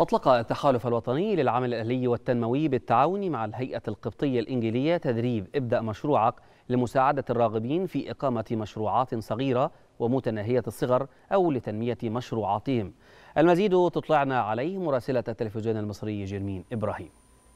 أطلق التحالف الوطني للعمل الأهلي والتنموي بالتعاون مع الهيئة القبطية الإنجيلية تدريب ابدأ مشروعك لمساعدة الراغبين في إقامة مشروعات صغيرة ومتناهية الصغر أو لتنمية مشروعاتهم. المزيد تطلعنا عليه مراسلة التلفزيون المصري جيرمين إبراهيم.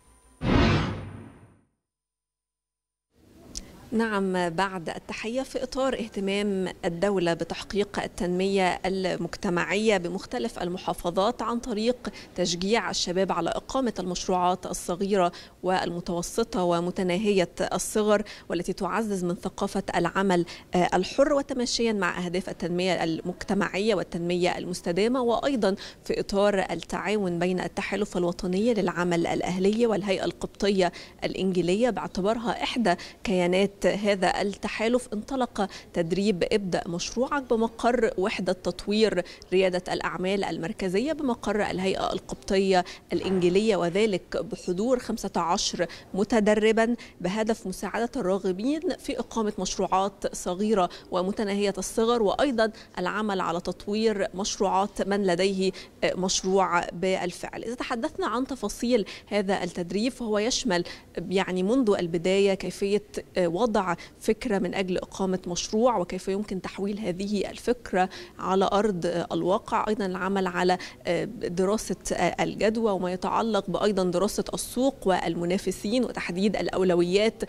نعم، بعد التحية في إطار اهتمام الدولة بتحقيق التنمية المجتمعية بمختلف المحافظات عن طريق تشجيع الشباب على إقامة المشروعات الصغيرة والمتوسطة ومتناهية الصغر والتي تعزز من ثقافة العمل الحر وتماشيا مع أهداف التنمية المجتمعية والتنمية المستدامة، وأيضا في إطار التعاون بين التحالف الوطني للعمل الأهلي والهيئة القبطية الإنجيلية باعتبارها إحدى كيانات هذا التحالف، انطلق تدريب ابدأ مشروعك بمقر وحدة تطوير ريادة الأعمال المركزية بمقر الهيئة القبطية الإنجيلية، وذلك بحضور 15 متدربا بهدف مساعدة الراغبين في إقامة مشروعات صغيرة ومتناهية الصغر، وأيضا العمل على تطوير مشروعات من لديه مشروع بالفعل. إذا تحدثنا عن تفاصيل هذا التدريب فهو يشمل منذ البداية كيفية وضع فكرة من أجل إقامة مشروع وكيف يمكن تحويل هذه الفكرة على أرض الواقع، أيضا العمل على دراسة الجدوى وما يتعلق بأيضا دراسة السوق والمنافسين وتحديد الأولويات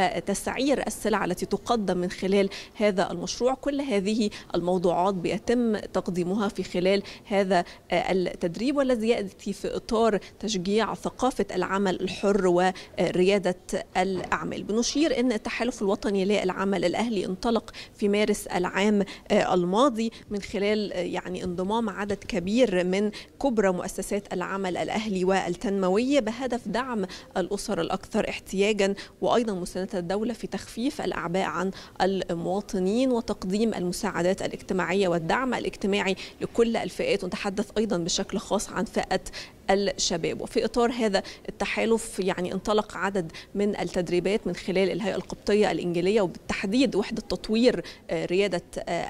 وتسعير السلع التي تقدم من خلال هذا المشروع. كل هذه الموضوعات بيتم تقديمها في خلال هذا التدريب، والذي يأتي في إطار تشجيع ثقافة العمل الحر وريادة الأعمال. بنشير أن التحالف الوطني للعمل الأهلي انطلق في مارس العام الماضي من خلال انضمام عدد كبير من كبرى مؤسسات العمل الأهلي والتنموي بهدف دعم الأسر الأكثر احتياجا وأيضا مساندة الدولة في تخفيف الأعباء عن المواطنين وتقديم المساعدات الاجتماعية والدعم الاجتماعي لكل الفئات، ونتحدث أيضا بشكل خاص عن فئة الشباب. وفي إطار هذا التحالف انطلق عدد من التدريبات من خلال الهيئة القبطية الإنجيلية وبالتحديد وحدة تطوير ريادة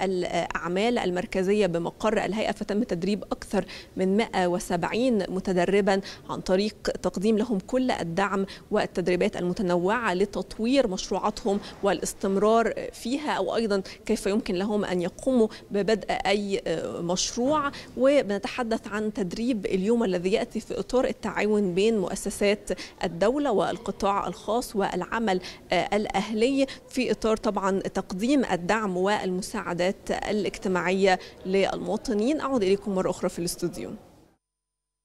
الأعمال المركزية بمقر الهيئة، فتم تدريب أكثر من 170 متدربا عن طريق تقديم لهم كل الدعم والتدريبات المتنوعة لتطوير مشروعاتهم والاستمرار فيها، أو أيضا كيف يمكن لهم أن يقوموا ببدء أي مشروع. وبنتحدث عن تدريب اليوم الذي يأتي في إطار التعاون بين مؤسسات الدولة والقطاع الخاص والعمل الأهلي في إطار طبعا تقديم الدعم والمساعدات الاجتماعية للمواطنين. أعود إليكم مرة أخرى في الاستوديو.